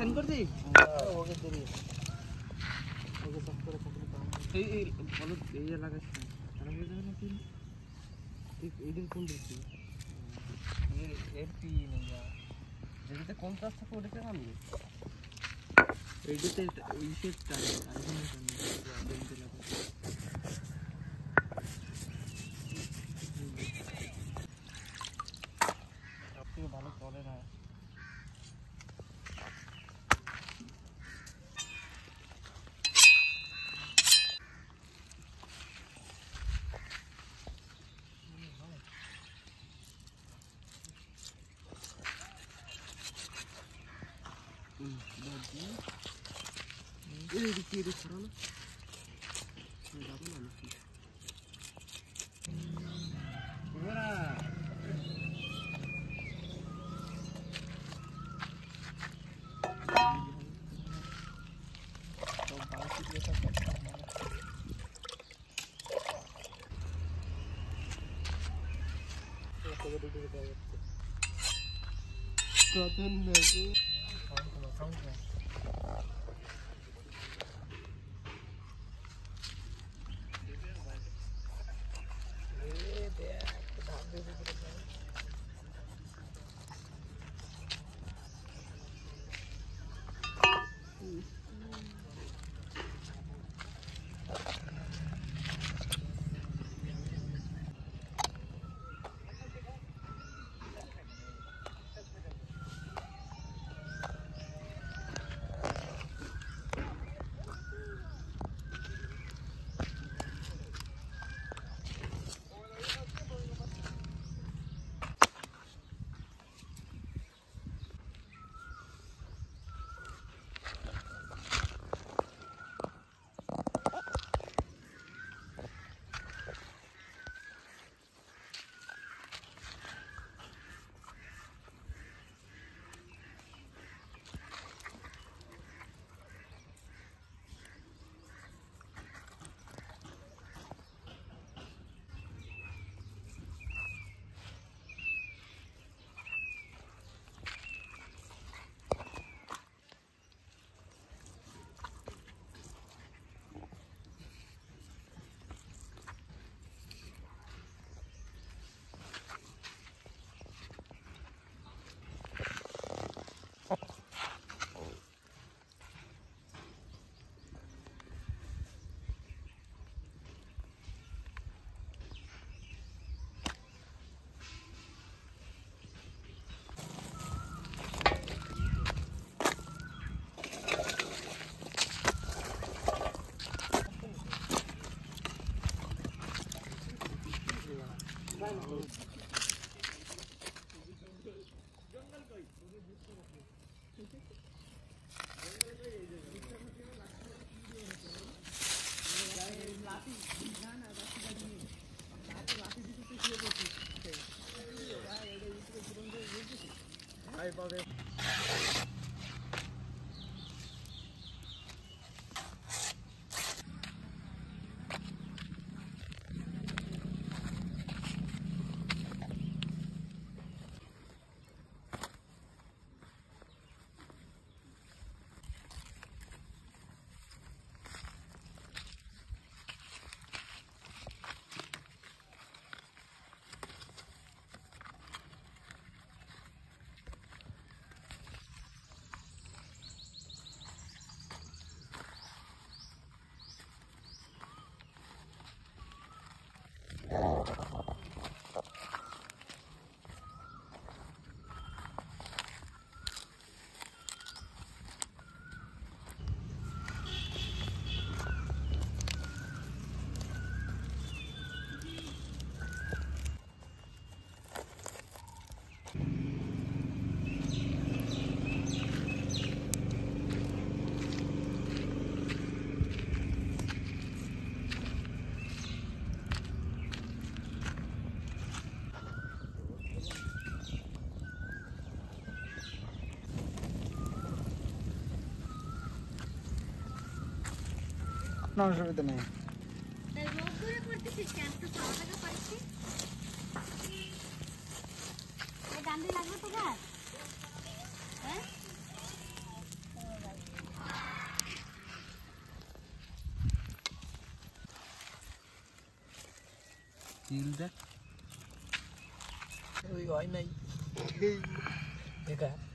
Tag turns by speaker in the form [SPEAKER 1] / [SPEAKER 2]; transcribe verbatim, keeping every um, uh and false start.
[SPEAKER 1] Send कर दी
[SPEAKER 2] हो गया तेरी हो गया सब करे सब काम
[SPEAKER 1] ए ए बोलो ये लगा है अरे ये ना तीन एक इधर कौन देखी ये एपी नहीं यार যেটা কন্ট্রাস্ট থাকে ওটাকে নামিয়ে এডিটে ইশেট টাইম আইকন দেনতে লাগে আপনি ভালো করে না ये देखिए ये खरा ना ये दाबो ना मेरा तो बात की ऐसा करता है तो तो दे दे दे कतन नहीं count count Hai Pavel.
[SPEAKER 2] No, অসুবিধা নেই
[SPEAKER 1] চিল দেখ
[SPEAKER 2] ওই হয় নাই দেখা